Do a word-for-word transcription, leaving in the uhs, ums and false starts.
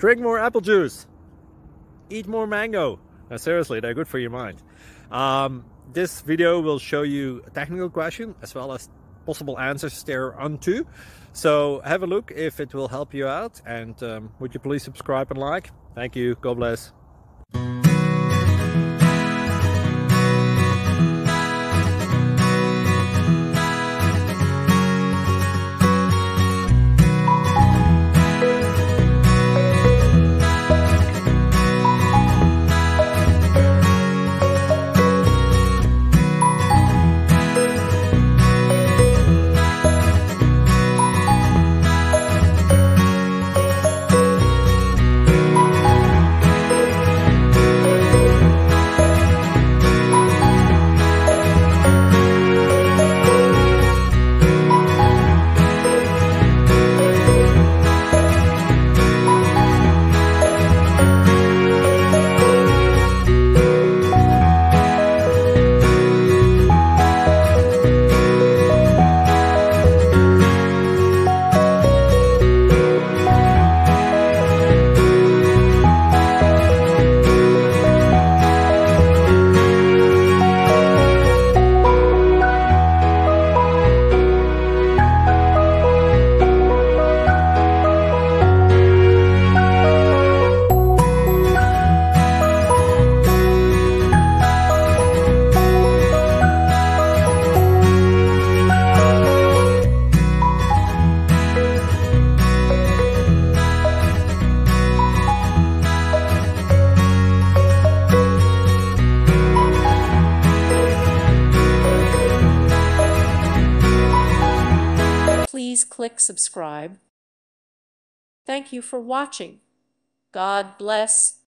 Drink more apple juice. Eat more mango. Now, seriously, they're good for your mind. Um, this video will show you a technical question as well as possible answers thereunto. So have a look if it will help you out, and um, would you please subscribe and like? Thank you. God bless. Please click subscribe. Thank you for watching. God bless.